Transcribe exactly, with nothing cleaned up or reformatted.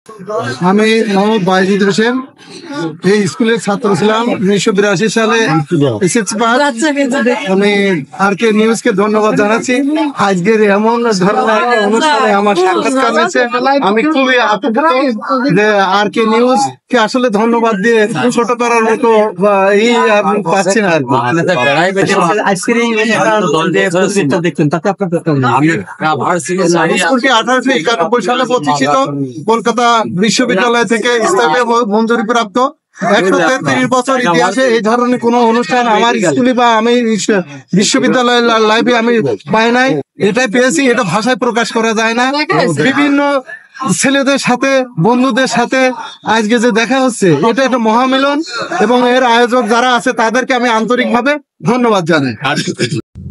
আমি মোহাম্মদ বাইজিদ হোসেন, এই স্কুলের ছাত্র ছিলাম উনিশশো বিরাশি সালে এসএসসি পাস। আমি আর কে নিউজ কে ধন্যবাদ জানাচ্ছি আজকের এমন ধরনের অনুষ্ঠানে আমার সাক্ষাৎকার হয়েছে। আমি খুবই আপ্লুত যে আর কে নিউজ কে আসলে ধন্যবাদ দিয়ে ছোট করার মতো এই পাচ্ছি না আর কি। আঠারোশো একানব্বই সালে প্রতিষ্ঠিত কলকাতা বিশ্ববিদ্যালয় থেকে ইসলামীয় মঞ্জুরি প্রাপ্ত একশো তেত্রিশ বছর ইতিহাসে এই ধরনের কোন অনুষ্ঠান আমার স্কুলে বা আমি বিশ্ববিদ্যালয়ের লাইফে আমি পাই নাই। এটাই পেয়েছি, এটা ভাষায় প্রকাশ করা যায় না। বিভিন্ন ছেলেদের সাথে বন্ধুদের সাথে আজকে যে দেখা হচ্ছে এটা একটা মহামিলন, এবং এর আয়োজক যারা আছে তাদেরকে আমি আন্তরিকভাবে ধন্যবাদ জানাই।